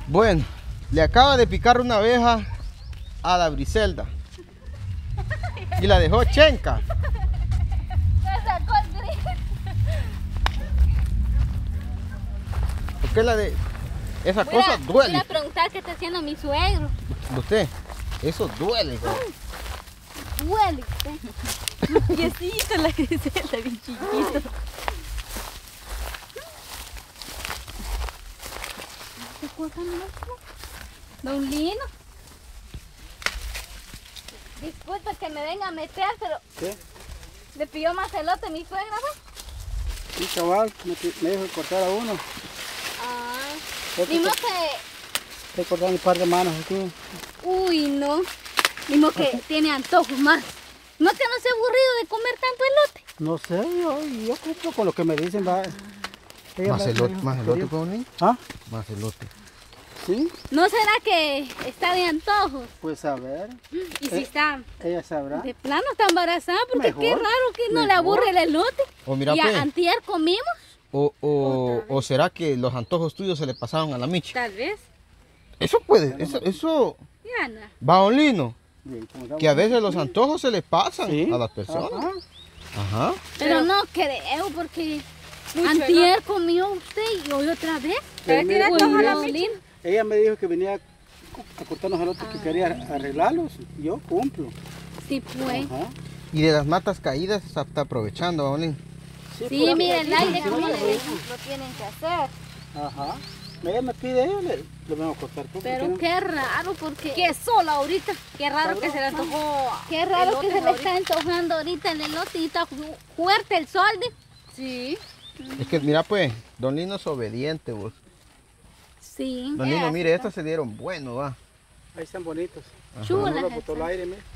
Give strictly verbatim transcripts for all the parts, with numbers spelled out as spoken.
Bueno, le acaba de picar una abeja a la Briselda y la dejó chenca. Me sacó el grito. Porque la de esa Voy a- cosa duele. Voy a preguntar qué está haciendo mi suegro. Usted, eso duele, güey. Duele. Piecito la Griselda, bien chiquito. ¿Qué cosa no? Don Lino. Disculpe que me venga a meter, pero ¿Qué? le pidió más elote mi suegra, ¿no? Sí, cabal, me, me dijo cortar a uno. Ah. Estoy Ni modo cort- que... Estoy cortando un par de manos aquí. Uy, no. Ni modo que tiene antojos más. ¿No que no se ha aburrido de comer tanto elote? No sé, yo, yo cumplo con lo que me dicen, va. Ella Más me- elote, me- más me elote, dijo- Paulín. ¿Ah? Más elote. ¿Sí? ¿No será que está de antojos? Pues a ver, Y si Eh. está ella sabrá. de plano está embarazada, porque Mejor, qué raro que no le mejor. aburre el elote. O mira, y pues. a antier comimos. O, o, o será que los antojos tuyos se le pasaron a la Michi. Tal vez. Eso puede, eso, eso, Diana. Baolino, Bien, como estamos- que a veces los antojos se les pasan Sí. a las personas. Ajá. Ajá. Pero no creo, porque antier comió usted y hoy otra vez. Pero mira, Uy, mira, no, Lin. Ella me dijo que venía a cortarnos elotes que quería arreglarlos. Yo cumplo. Sí, pues. Ajá. Y de las matas caídas está, está aprovechando, Baolín. Sí, pero- mira el aire Sí, como sí, le sí. lo tienen que hacer. Ajá. Ella me pide, ella le, le vamos a cortar todo. Pero ¿por qué qué raro, porque... Que sola ahorita. Qué raro que se le antojó. Qué raro que elotes se le ahorita. está antojando ahorita el elote y está fu- fuerte el sol. ¿de? Sí. Es que mira pues, Don Lino es obediente, vos. Sí. Don Lino, mire, estas se dieron bueno, va. no? Ahí están bonitos. Chulas No lo botó el esas. aire, mira.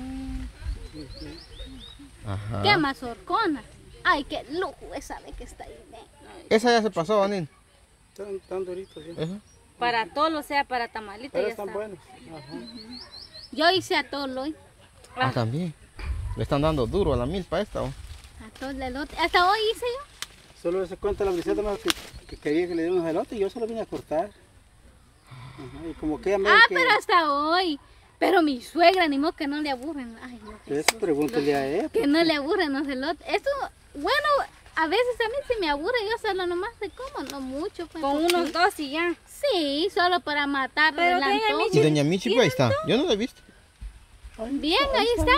Ajá. Qué mazorcona. Ay, qué lujo esa de que está ahí. ve. Esa ya se pasó, Don Lino. Están tan duritos, sí. Esa. Para todo, o sea, para tamalito Pero ya están está. buenos. Ajá. Yo hice atol hoy. Ah, también. Le están dando duro a la milpa esta, ¿o? Atol de elote. Hasta hoy hice yo. Solo se cuenta la briseta más que, que quería que le diera unos elotes y yo solo vine a cortar. Ajá. Y como que ella me dijo Ah, que... pero hasta hoy. Pero mi suegra, ni modo que no le aburren. Ay, no. Eso pregúntele a ella. Que no le aburren los elotes. Esto, bueno, a veces a mí sí me aburre. Yo solo nomás de como, no mucho. pues, Con porque- unos dos y ya. Sí, solo para matar Pero el tenga antojo. Y Doña Michi, pues ahí está. Yo no la he visto. Bien, ahí está.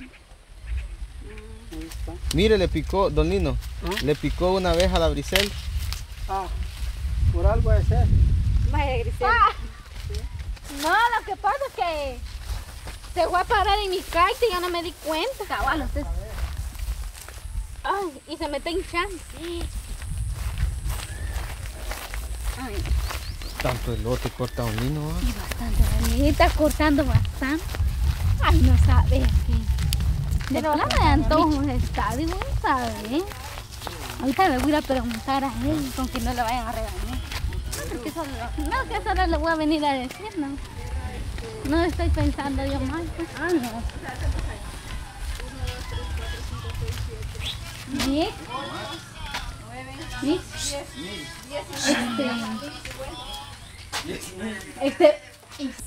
Ahí está. Mire, le picó, Don Lino, ¿Ah? le picó una abeja a la Brisel. Ah, por algo de ser. Vaya, Griselda. No, lo que pasa es que se fue a parar en mi carta y yo no me di cuenta. Cabal, usted- Ay, y se me está hinchando. Ay, Tanto elote corta Don Lino, ¿va? y bastante bonita, cortando bastante. Ay, no sabe que de plano de antojos está, digo, no sabe. Ahorita le voy a ir a preguntar a él con que no le vayan a regañar. No, porque solo, no, que solo le voy a venir a decir, no. No estoy pensando yo mal, pues. Ah, no. Nick. Nick. Este. Este.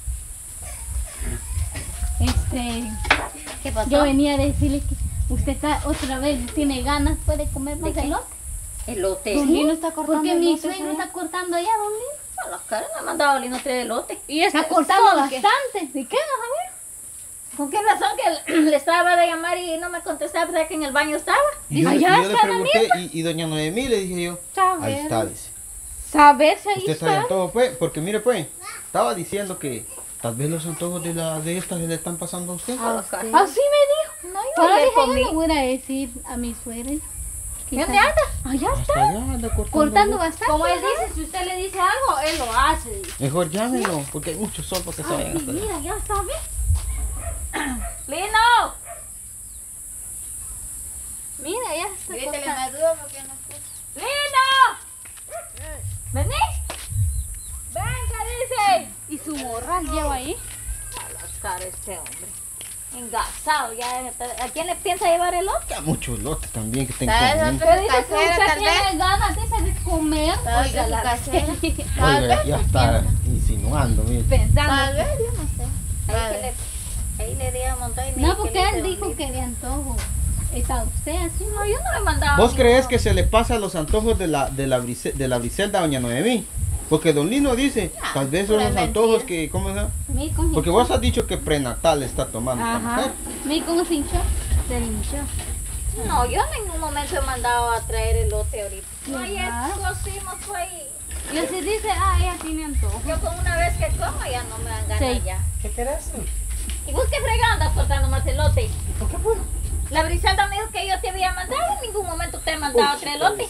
Este. ¿Qué pasó? Yo venía a decirle que usted está otra vez, tiene ganas, puede comer más qué? elote. Elote. Don Lino está cortando Porque mi elotes, suegro ¿eh? está cortando allá, Don Lino. A la cara me ha mandado linote de elote. Y Está este cortando sol, ¿qué? bastante. ¿De qué, Javier? ¿Con qué razón que le estaba de llamar y no me contestaba? Pensaba que en el baño estaba. Y yo, Allá y yo le está la pregunté, y, y Doña Noemí le dije yo, Saber. ahí está, dice. Saber si ahí Usted está de está. antojo, pues, porque mire, pues, estaba diciendo que tal vez los antojos de, la, de estas le están pasando a usted. A la cara. Así me dijo. No, yo Pero ayer dije, yo comí. le voy a decir a mi suegra. ¿Dónde anda? Allá Hasta está. allá anda cortando. Cortando elote. bastante. Como él dice, si usted le dice algo, él lo hace. Mejor llámenlo, porque hay mucho sol para que se vayan Ay, hasta allá. mira, ya sabe. ¡Lino! Mira, ya está Grítale cortando. más duro porque no escucha. ¡Lino! ¿Vení? ¡Venga, dice! Y su morral lleva ahí. A la cara este hombre. Engasado, ya. ¿A quién le piensa llevar el otro? Ya mucho elote también que tengo. ¿Sabes comiendo. otro Pero dice que casera, usted tal tiene vez? ganas, dice, de comer. Tal Oiga, vez la casera. Oiga, ya está insinuando, mire. pensando. Tal vez, yo no sé. Ahí, que le, ahí le di un montón y me No, dijo porque que le él hice dijo un que de antojo. Está usted así, No, yo no le mandaba. ¿Vos ni crees uno. que se le pasa los antojos de la, de la, Brise- de la Briselda a doña Noemí? Porque don Lino dice, tal vez son pura los mentira. antojos que, ¿cómo se llama? Mi con Porque vos has dicho que prenatal está tomando. esta Ajá. mujer. Mi con se hinchó. Se le hinchó. No, yo en ningún momento he mandado a traer elote ahorita. No, ayer Claro. cocimos fue y Y así dice, ah, ella tiene antojo. yo con una vez que como ya no me dan ganas Sí. ya. ¿Qué querés? ¿Y vos qué fregada andas cortando más elote? ¿Por qué pues? La Briselda me dijo que yo te había mandado, en ningún momento te he mandado a traer elote.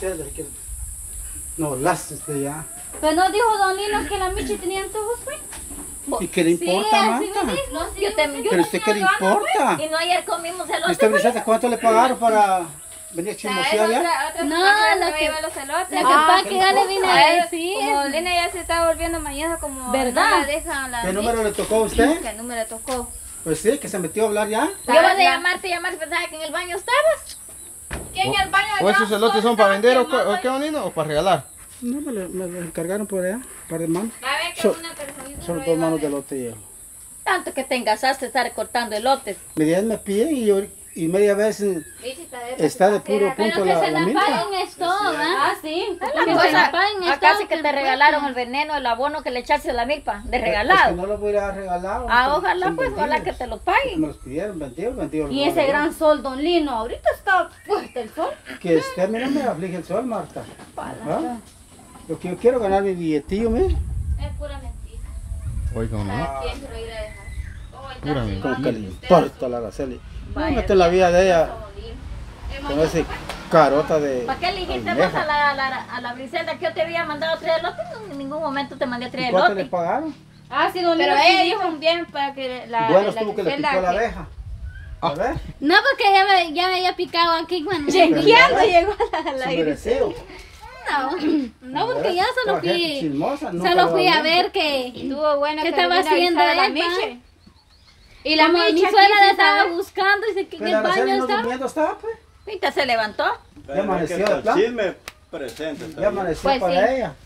No, las este ya. Pero no dijo don Lino que la Michi tenía antojos, pues. ¿Y qué le Sí, importa, así Marta? me dijo. sí, Yo te, yo ¿Pero no usted tenía qué le ganas, importa? pues. Y no ayer comimos ¿Y elote. usted, pues. Briselda, cuánto le pagaron para venir a ¿Sabes? chismosear ya? Otra, otra No, cosa lo me que- lleva los elotes. Lo que Ah, pasa es ¿qué que ya le vine a Ay, decir. Como Lina ya se está volviendo mañosa, como ¿Verdad? no la dejan la ¿Qué número le tocó a usted? ¿Qué número le tocó? Pues sí, que se metió a hablar ya. Yo iba a llamarte, llamarte, pensaba que en el baño estabas. ¿Quién en el baño? ¿O esos elotes son para vender o, qué- o qué, don Lino? ¿O para regalar? No, me lo, me lo encargaron por allá, un par de manos. A ver que So- una personita Son lo dos iba a manos de ver. lote y yo. Tanto que te engasaste estar cortando elotes. Media vez me piden y, yo, y media vez eh, Bichi, está de- está de puro Pero punto que la, se la la milpa. paguen es todo, ¿verdad? Ah, sí. La Que se cosa, la paguen es acá todo, sí que te pues, regalaron el veneno, el abono que le echaste a la milpa, de Es que regalado. no lo voy a regalar. Ah, son- ojalá son pues, ojalá que vendidos. te lo Me paguen. los pidieron, vendidos, vendidos. Y ese gran sol, don Lino, ahorita está fuerte el sol. Que esté, mira, me aflige el sol, Marta. ¿Ah? Lo que yo quiero ganar mi billetillo, mira. Es pura mentira. Oiga, no. ¿Quién se lo irá a dejar? Oh, Pura entonces, mentira. Como que le importa la Araceli. No Vaya, mete la vida de ella con ese carota de. ¿Para qué le dijiste vos vieja. a la, a la, a la Briselda que yo te había mandado a traer elotes? No, en ningún momento te mandé a ¿Y traer cuánto le elote. pagaron? Ah, sí, don Pero Lino. ella sí dijo dijo. un bien para que la. Bueno, la estuvo que le Griselda picó la que- abeja. A ver. No, porque ya me, ya me había picado aquí cuando. Chequeando llegó la, la Su merecido. No, no, porque ya solo Toda gente fui. chismosa, nunca Solo lo fui a hablé. ver que. Estuvo bueno ¿Qué que estaba le vino a haciendo avisar a la él, pa? Miche. Y la Como mi Miche aquí suegra sí la estaba sabe. buscando y dice que en Pero el Araceli baño no estaba. durmiendo estaba, pues. Pinta se levantó. Ya amaneció de el plan. chisme presente. está Ya bien. amaneció Pues para sí. ella.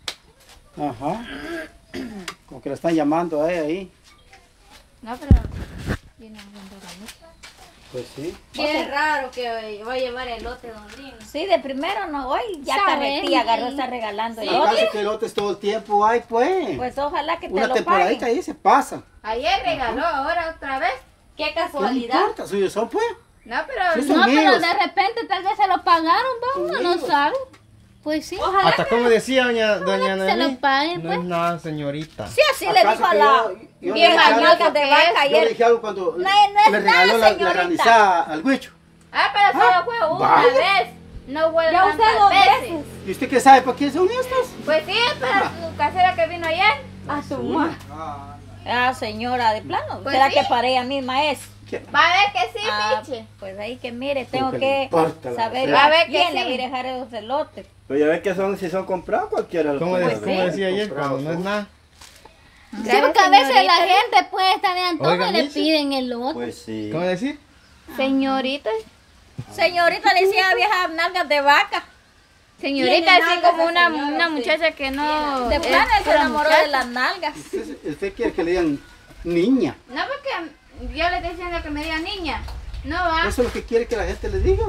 Ajá. Como que la están llamando a ella ahí. No, pero. Viene hablando la Miche. Pues sí. Qué raro que va a llevar el lote, don Lino. Sí, de primero no, hoy ya Sabe, carretilla agarró, sí. está regalando Sí. elote. Acaso que elotes todo el tiempo hay, pues. Pues ojalá que te Una lo temporadita paguen. ahí se pasa. Ayer regaló, ahora otra vez. Qué ¿Qué le casualidad. importa? Suyos son, pues. No, pero. Sí, son No, pero míos. de repente tal vez se lo pagaron, ¿no? Uno no Amigos. sabe. Pues sí. Ojalá Hasta como decía doña, doña que se lo Noemí, paguen, no pues. es nada, señorita. Sí, así le ¿Acaso dijo a que la yo- yo bien le dije algo? mañosa de vaca Yo le ayer. dije algo cuando No es- no es le nada, regaló la, la señorita. granizada al huicho. Ah, pero solo fue una vaya. vez. No fue Ya usted tantas dos veces. veces. ¿Y usted qué sabe para quién son estas? Pues sí, para su casera que vino ayer. A su madre. Ah, señora, de plano. Pues ¿Será sí. que para ella misma es? ¿Qué? Va a ver que sí, Ah, Miche. pues ahí que mire, tengo que le que importa la saber verdad. A ver que quién sí. le voy a dejar esos elotes. Pero ya ves que son, si son comprados, cualquiera los Como, puede de- hacer. como decía ayer, Comprados, cuando no es ¿no? nada. Sí, porque a veces la gente puede estar de antojo Oiga, y le Michi. piden el otro. Pues sí. ¿Cómo decir? Señorita. Señorita le decía vieja nalgas de vaca. Señorita, Tiene así nalgas como esa una, señora, una sí. muchacha que no. De es plano él se pura enamoró muchacha. de las nalgas. ¿Usted, usted quiere que le digan niña? No, porque yo le estoy diciendo que me diga niña. No va. Eso es lo que quiere que la gente le diga.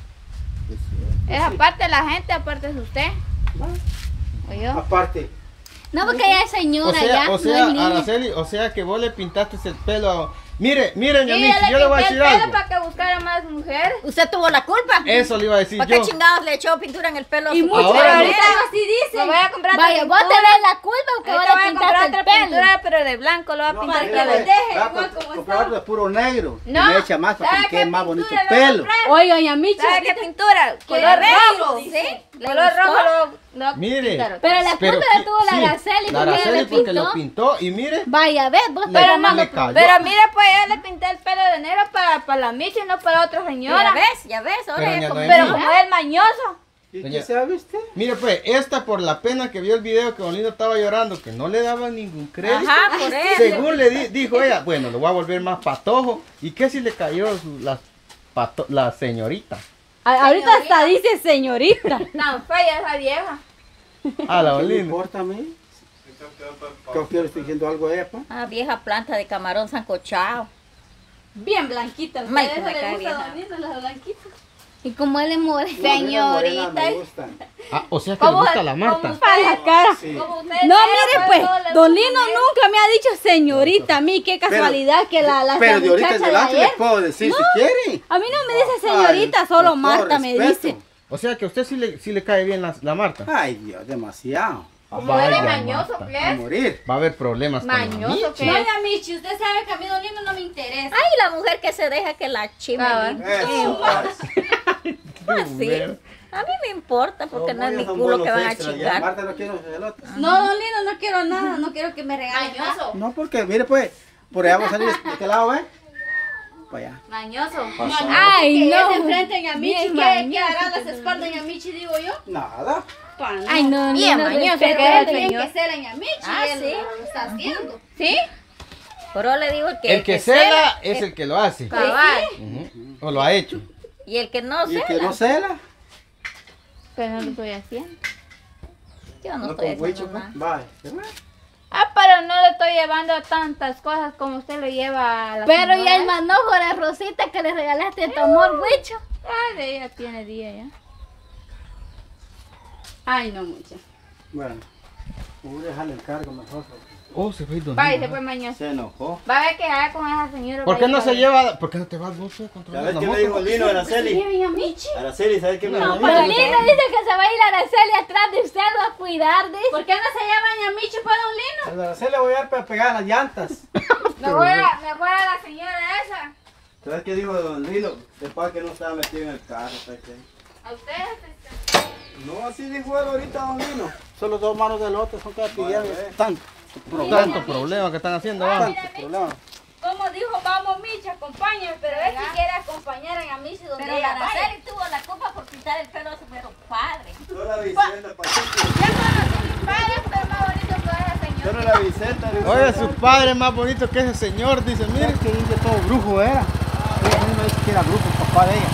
Es aparte de la gente, aparte es usted. O yo. Aparte, No, porque ella es señora O sea, ya, o no sea, es niña. Araceli, o sea que vos le pintaste el pelo a... Mire, mire, Sí, doña Michi, yo yo le voy a pinté decir el pelo algo. para que buscara más mujer. Usted tuvo la culpa. Eso le iba a decir ¿Para qué yo. chingados le echó pintura en el pelo? a Y su mucho, Ahora pero no. ahorita así dicen. Me voy a comprar otra Vaya, vos pintura. tenés la culpa porque vos Ahorita le voy a comprar pintaste otra el pelo. pintura, pero de blanco lo voy a no, pintar. mire, que ve, les deje va a igual comp- como comprar está. otro de puro negro. No, Y le echa más para ¿sabe que qué quede más bonito pintura el le voy a pelo. comprar? Oye, doña Michi. ¿Sabe qué pintura? Color negro, rojo. ¿sí? ¿Le Color gustó? rojo lo, lo voy a Mire. pintar. Pero la Pero culpa qui- la tuvo la sí, Araceli la porque ella Araceli le porque pintó. lo pintó y mire, Vaya, ves, vos le, pero le no. cayó. Pero mira, pues ya le pinté el pelo de negro para, para la Michi y no para otra Ya señora. ves, ya ves. Ahora Pero ya doña como- Noemí. Pero como es mañoso. ¿Y Doña- qué sabe usted? Mire pues, esta por la pena que vio el video que Don Lino estaba llorando, que no le daban ningún crédito. Ajá, por eso. Según le di- dijo ella, bueno, lo voy a volver más patojo. ¿Y qué si le cayó su- la, pato- la señorita? A- Ahorita hasta dice señorita. Tan fea esa vieja. A la Don ¿Qué me Lino. importa a mí? ¿Qué quiero estoy diciendo algo de ella, pa? Ah, vieja planta de camarón sancochado. Bien blanquita. ¿A Mike, ustedes me les cae gusta, bien. don Lino, las blanquitas? Y como él es moreno. Señorita. Me gusta. Ah, o sea que le ¿Cómo- gusta la Marta. Para la cara. Sí. Como ustedes No, quieran, mire pues, todo le Don gusta Lino comer. nunca me ha dicho señorita a mí. Qué casualidad que la, la, Pero la de ahorita en muchacha de adelante ayer. le puedo decir si quiere. A mí no me dice Ay, señorita, solo con todo Marta me respeto. dice. O sea que a usted sí le, sí le cae bien la, la Marta. Ay, Dios, demasiado. Como Vaya, eres mañoso, Marta. ¿qué A es? morir. Va a haber problemas con la Mañoso, Michi. ¿qué? Doña Michi, usted sabe que a mí Don Lino no me interesa. Ay, la mujer que se deja que la chime. Cabal. Eso, pues. Pues sí. A mí me importa porque no es mi Son culo buenos que van a extras, ya. chingar. Marta no quiere los elotes. No, Don Lino, no quiero nada, no quiero que me regalen nada. Mañoso. No, porque mire pues, por allá vamos a salir de qué lado, ¿eh? Para allá. Mañoso. Ay, Que no. ella se enfrente a Doña Michi, Bien ¿qué, mañoso. ¿qué hará las espaldas de Doña Michi, digo yo? Nada. Pa, no. Ay, no, Bien no, mañoso respeta, que es el tiene señor. que ser Doña Michi, Ah, él sí. lo está haciendo. ¿Sí? Pero le digo que El que cela es el que lo hace. Cabal. Ujú. O lo ha hecho. Y el que no Y el que cela. no cela. Pero no lo estoy haciendo. Yo no No estoy como huicho, haciendo pues. nada. Vaya. ¿se va? Ah, pero no le estoy llevando tantas cosas como usted lo lleva a la Pero ya señora. el manojo de Rosita que le regalaste tu amor, huicho. Ah, de ella tiene día ya. Ay, no, mucha. Bueno, voy a dejarle el cargo mejor. Oh, se fue Don Va, y Lino. se fue mañoso. Se enojó. Va a ver que allá con esa señora. ¿Por va qué a no ir a se ver. lleva? ¿Por qué no te vas vos a controlar ¿Sabes la qué me moto? dijo Lino, Araceli? Doña Michi. Araceli, ¿sabes qué me No, dijo? pero Lino dice que se va a ir a Araceli atrás de usted, lo va a cuidar, dice. ¿Por qué no se llama Doña Michi para Don Lino? A la Araceli le voy a dar para pegar las llantas. Me voy a, me voy a la señora esa. ¿Sabes qué dijo Don Lino? Después que no estaba metido en el carro. ¿sabes qué? A ustedes. No, así dijo él ahorita Don Lino. Solo dos manos de lote son que pidieron. Vale. Tanto Tanto problema que están haciendo, va. Tanto problema. Como dijo, vamos Michi, acompáñame, pero él si quiere acompañar a Doña Michi donde Pero ella la vaya. Araceli tuvo la culpa por pintar el pelo a su pero padre. Solo la Vicenta, Pacheco. Ya conocí mi padre, pero más bonito que esa señora. Solo la Vicenta. Vicenta. Oye, su padre es más bonito que ese señor, dice, Mira mire. que dice todo brujo era. Ella a mí me dice que era brujo, el papá de ella.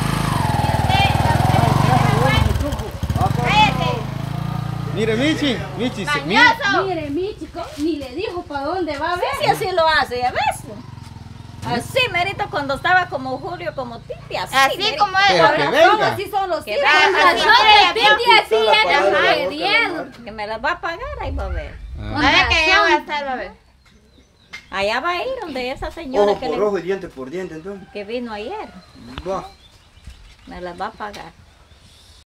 Mire, Michi, Michi, se- mire. Mañoso. Mire, Michi, ¿cómo? Ni le dijo para dónde va a ver. Sí, así lo hace, ¿ya ves? Así, merito, cuando estaba como Julio, como Titi, así. Así merito. como es. Pero que Son venga. así son los Que hijos. venga, Con así razón, que- el Titi así Toda la era palabra de la boca, mujeriego. Que me las va a pagar, ahí va a ver. Ah. A ver que allá va a estar, va a ver. Allá va a ir donde esa señora Ojo que, por le- ojo y diente por diente, entonces. que vino ayer. Va. Me las va a pagar.